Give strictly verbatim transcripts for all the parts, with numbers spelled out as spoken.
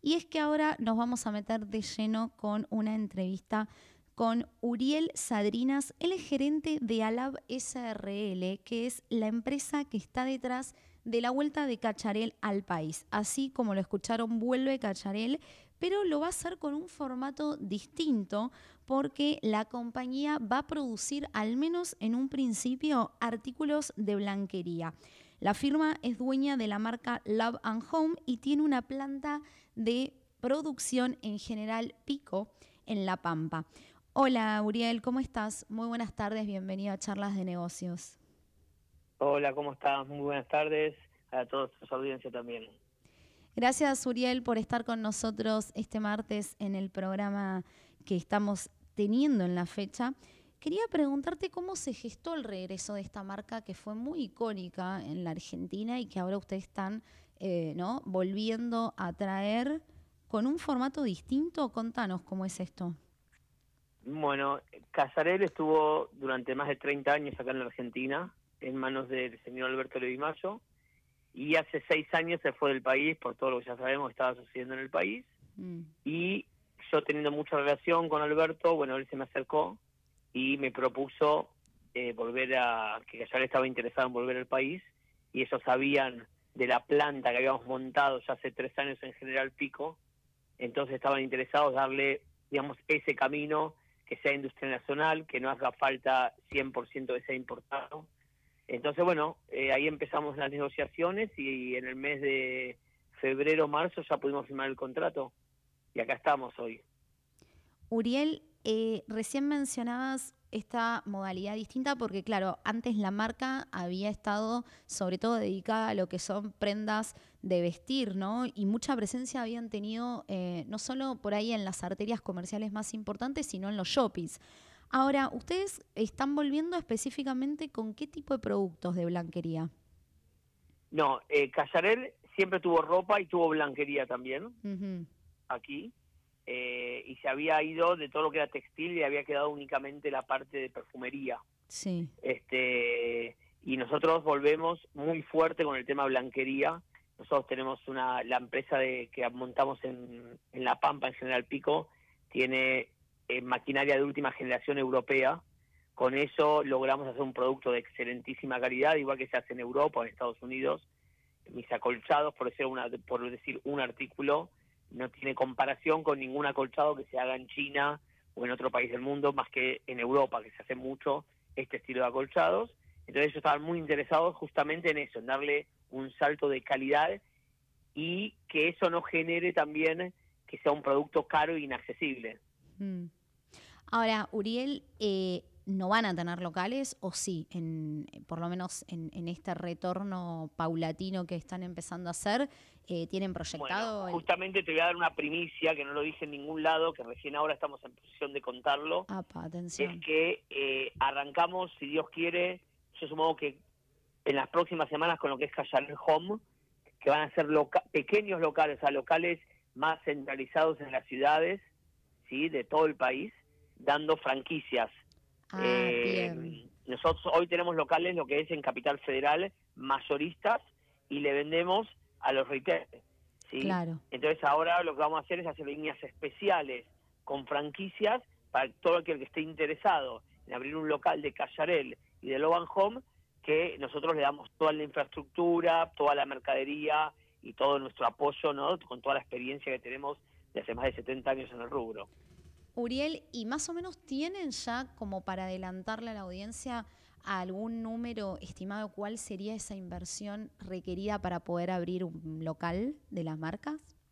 y es que ahora nos vamos a meter de lleno con una entrevista con Uriel Sadrinas. Él es gerente de Alab S R L, que es la empresa que está detrás de la vuelta de Cacharel al país. Así como lo escucharon, vuelve Cacharel, pero lo va a hacer con un formato distinto porque la compañía va a producir, al menos en un principio, artículos de blanquería. La firma es dueña de la marca Love and Home y tiene una planta de producción en General Pico, en La Pampa. Hola, Uriel, ¿cómo estás? Muy buenas tardes, bienvenido a Charlas de Negocios. Hola, ¿cómo estás? Muy buenas tardes a toda su audiencia también. Gracias, Uriel, por estar con nosotros este martes en el programa que estamos teniendo en la fecha. Quería preguntarte cómo se gestó el regreso de esta marca que fue muy icónica en la Argentina y que ahora ustedes están eh, ¿no? volviendo a traer con un formato distinto. Contanos cómo es esto. Bueno, Cacharel estuvo durante más de treinta años acá en la Argentina, en manos del señor Alberto Levimayo, y hace seis años se fue del país por todo lo que ya sabemos que estaba sucediendo en el país. Mm. Y yo, teniendo mucha relación con Alberto, bueno, él se me acercó y me propuso eh, volver a, que Cacharel estaba interesado en volver al país, y ellos sabían de la planta que habíamos montado ya hace tres años en General Pico, entonces estaban interesados en darle, digamos, ese camino, que sea industria nacional, que no haga falta cien por ciento que sea importado. Entonces, bueno, eh, ahí empezamos las negociaciones y en el mes de febrero, marzo ya pudimos firmar el contrato y acá estamos hoy. Uriel, eh, recién mencionabas esta modalidad distinta porque, claro, antes la marca había estado sobre todo dedicada a lo que son prendas de vestir, ¿no? Y mucha presencia habían tenido eh, no solo por ahí en las arterias comerciales más importantes, sino en los shoppings. Ahora, ¿ustedes están volviendo específicamente con qué tipo de productos de blanquería? No, eh, Cacharel siempre tuvo ropa y tuvo blanquería también, uh-huh. aquí. Eh, y se había ido de todo lo que era textil y había quedado únicamente la parte de perfumería. Sí. Este, y nosotros volvemos muy fuerte con el tema blanquería. Nosotros tenemos una, la empresa de que montamos en, en La Pampa, en General Pico, tiene eh, maquinaria de última generación europea. Con eso logramos hacer un producto de excelentísima calidad, igual que se hace en Europa o en Estados Unidos. Mis acolchados, por decir, una, por decir un artículo, no tiene comparación con ningún acolchado que se haga en China o en otro país del mundo, más que en Europa, que se hace mucho este estilo de acolchados. Entonces ellos estaban muy interesados justamente en eso, en darle un salto de calidad y que eso no genere también que sea un producto caro e inaccesible. Mm. Ahora, Uriel, eh, ¿no van a tener locales o sí? En, por lo menos en, en este retorno paulatino que están empezando a hacer, eh, ¿tienen proyectado? Bueno, justamente te voy a dar una primicia que no lo dije en ningún lado, que recién ahora estamos en posición de contarlo. Apa, atención. Es que eh, arrancamos, si Dios quiere, yo supongo que en las próximas semanas con lo que es Cacharel Home, que van a ser loca pequeños locales, o sea, locales más centralizados en las ciudades, sí, de todo el país, dando franquicias. Ah, eh, bien. Nosotros hoy tenemos locales, lo que es en Capital Federal, mayoristas, y le vendemos a los retailers, ¿sí? Claro. Entonces ahora lo que vamos a hacer es hacer líneas especiales con franquicias para todo aquel que esté interesado en abrir un local de Cacharel y de Love and Home, que nosotros le damos toda la infraestructura, toda la mercadería y todo nuestro apoyo, ¿no? Con toda la experiencia que tenemos de hace más de setenta años en el rubro. Uriel, ¿y más o menos tienen ya, como para adelantarle a la audiencia, algún número estimado cuál sería esa inversión requerida para poder abrir un local de las marcas?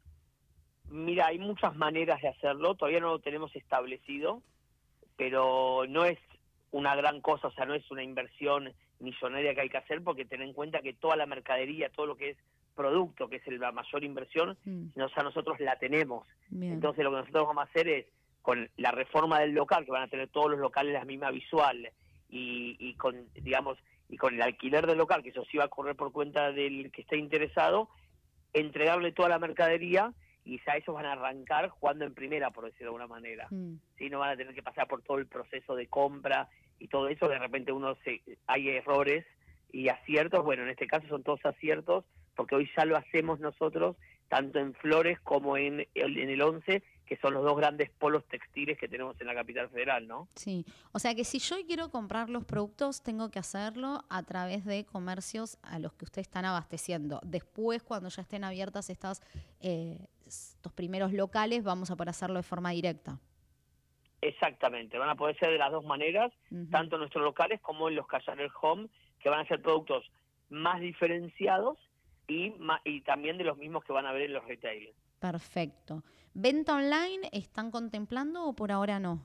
Mira, hay muchas maneras de hacerlo, todavía no lo tenemos establecido, pero no es una gran cosa, o sea, no es una inversión millonaria que hay que hacer, porque ten en cuenta que toda la mercadería, todo lo que es producto, que es la mayor inversión, mm. o sea, nosotros la tenemos. Bien. Entonces lo que nosotros vamos a hacer es, con la reforma del local, que van a tener todos los locales la misma visual, y, y con, digamos, y con el alquiler del local, que eso sí va a correr por cuenta del que esté interesado, entregarle toda la mercadería, y ya ellos van a arrancar jugando en primera, por decirlo de alguna manera. Mm. ¿Sí? No van a tener que pasar por todo el proceso de compra y todo eso, de repente uno se hay errores y aciertos. Bueno, en este caso son todos aciertos, porque hoy ya lo hacemos nosotros tanto en Flores como en, en el Once, que son los dos grandes polos textiles que tenemos en la capital federal, ¿no? Sí, o sea que si yo quiero comprar los productos, tengo que hacerlo a través de comercios a los que ustedes están abasteciendo. Después, cuando ya estén abiertas estas, eh, estos primeros locales, vamos a poder hacerlo de forma directa. Exactamente, van a poder ser de las dos maneras, uh-huh. tanto en nuestros locales como en los Casarel Home, que van a ser productos más diferenciados y, más, y también de los mismos que van a ver en los retailers. Perfecto. ¿Venta online están contemplando o por ahora no?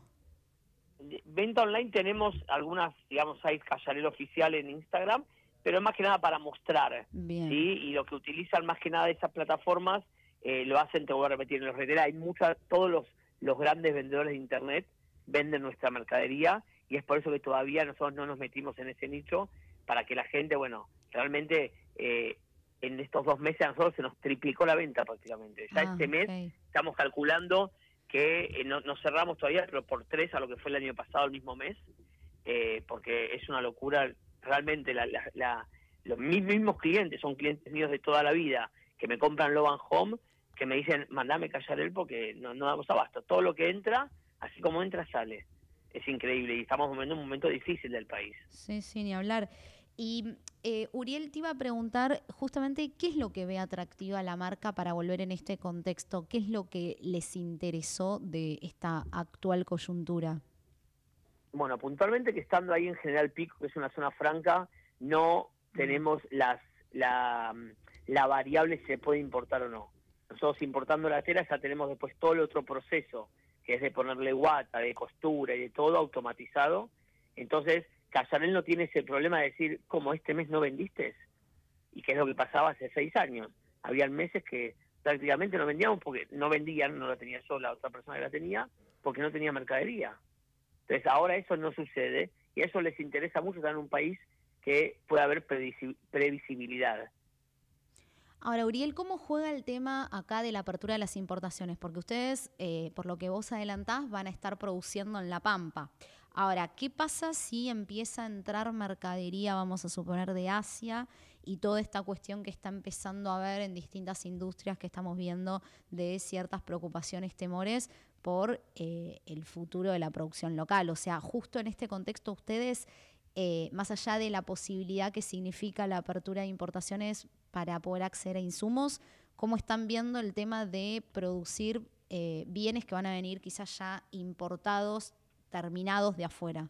Venta online tenemos algunas, digamos, hay Casarel oficial en Instagram, pero más que nada para mostrar. Bien. ¿Sí? Y lo que utilizan más que nada esas plataformas eh, lo hacen, te voy a repetir, en los retailers. Hay muchas, todos los, los grandes vendedores de Internet venden nuestra mercadería y es por eso que todavía nosotros no nos metimos en ese nicho, para que la gente, bueno, realmente eh, en estos dos meses a nosotros se nos triplicó la venta prácticamente. Ya Ah, este mes okay. estamos calculando que eh, no, no cerramos todavía, pero por tres a lo que fue el año pasado, el mismo mes, eh, porque es una locura, realmente la, la, la, los mismos clientes, son clientes míos de toda la vida, que me compran Love and Home, que me dicen, mandame Casarel porque no, no damos abasto. Todo lo que entra, así como entra, sale. Es increíble y estamos viviendo un momento difícil del país. Sí, sí, ni hablar. Y eh, Uriel, te iba a preguntar justamente qué es lo que ve atractiva a la marca para volver en este contexto, qué es lo que les interesó de esta actual coyuntura. Bueno, puntualmente que estando ahí en General Pico, que es una zona franca, no tenemos las la, la variable si se puede importar o no. Nosotros importando la tela ya tenemos después todo el otro proceso, que es de ponerle guata, de costura y de todo automatizado. Entonces, Casarel no tiene ese problema de decir, ¿cómo este mes no vendiste? Y que es lo que pasaba hace seis años. Habían meses que prácticamente no vendíamos porque no vendían, no la tenía yo, la otra persona que la tenía, porque no tenía mercadería. Entonces ahora eso no sucede y a eso les interesa mucho estar en un país que pueda haber previsibilidad. Ahora, Uriel, ¿cómo juega el tema acá de la apertura de las importaciones? Porque ustedes, eh, por lo que vos adelantás, van a estar produciendo en La Pampa. Ahora, ¿qué pasa si empieza a entrar mercadería, vamos a suponer, de Asia y toda esta cuestión que está empezando a haber en distintas industrias que estamos viendo de ciertas preocupaciones, temores por eh, el futuro de la producción local? O sea, justo en este contexto ustedes, eh, más allá de la posibilidad que significa la apertura de importaciones para poder acceder a insumos, ¿cómo están viendo el tema de producir eh, bienes que van a venir quizás ya importados, terminados de afuera?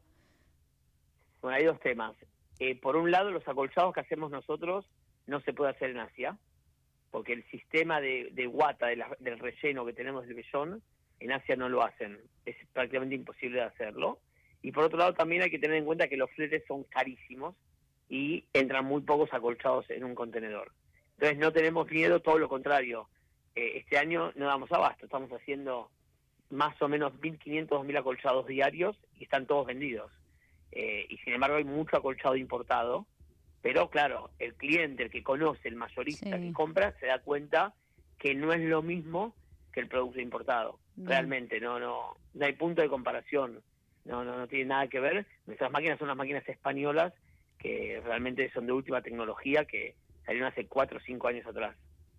Bueno, hay dos temas. Eh, por un lado, los acolchados que hacemos nosotros no se puede hacer en Asia, porque el sistema de, de guata, de la, del relleno que tenemos del vellón, en Asia no lo hacen. Es prácticamente imposible de hacerlo. Y por otro lado, también hay que tener en cuenta que los fletes son carísimos y entran muy pocos acolchados en un contenedor. Entonces no tenemos miedo, todo lo contrario. Eh, este año no damos abasto, estamos haciendo más o menos mil quinientos, dos mil acolchados diarios y están todos vendidos. Eh, y sin embargo hay mucho acolchado importado, pero claro, el cliente, el que conoce, el mayorista sí. que compra, se da cuenta que no es lo mismo que el producto importado. Bien. Realmente, no, no, no hay punto de comparación, no, no, no tiene nada que ver. Nuestras máquinas son unas máquinas españolas que realmente son de última tecnología, que salieron hace cuatro o cinco años atrás.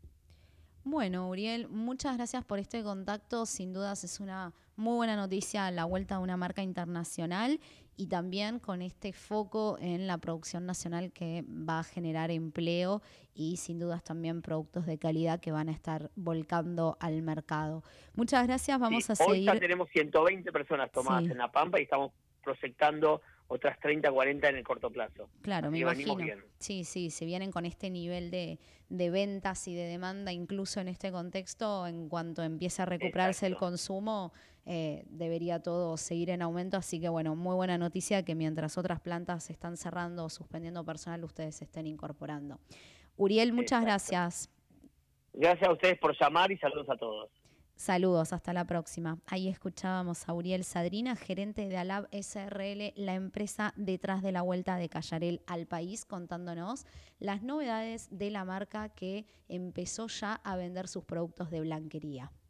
Bueno, Uriel, muchas gracias por este contacto. Sin dudas es una muy buena noticia la vuelta de una marca internacional y también con este foco en la producción nacional que va a generar empleo y sin dudas también productos de calidad que van a estar volcando al mercado. Muchas gracias, vamos sí, a seguir. Hoy ya tenemos ciento veinte personas tomadas sí. en La Pampa y estamos proyectando otras treinta, cuarenta en el corto plazo. Claro, Así me imagino. Bien. Sí, sí, se vienen con este nivel de, de ventas y de demanda, incluso en este contexto, en cuanto empiece a recuperarse Exacto. el consumo, eh, debería todo seguir en aumento. Así que, bueno, muy buena noticia que mientras otras plantas se están cerrando o suspendiendo personal, ustedes se estén incorporando. Uriel, muchas Exacto. gracias. Gracias a ustedes por llamar y saludos a todos. Saludos, hasta la próxima. Ahí escuchábamos a Uriel Sadrina, gerente de Alab S R L, la empresa detrás de la vuelta de Casarel al país, contándonos las novedades de la marca que empezó ya a vender sus productos de blanquería.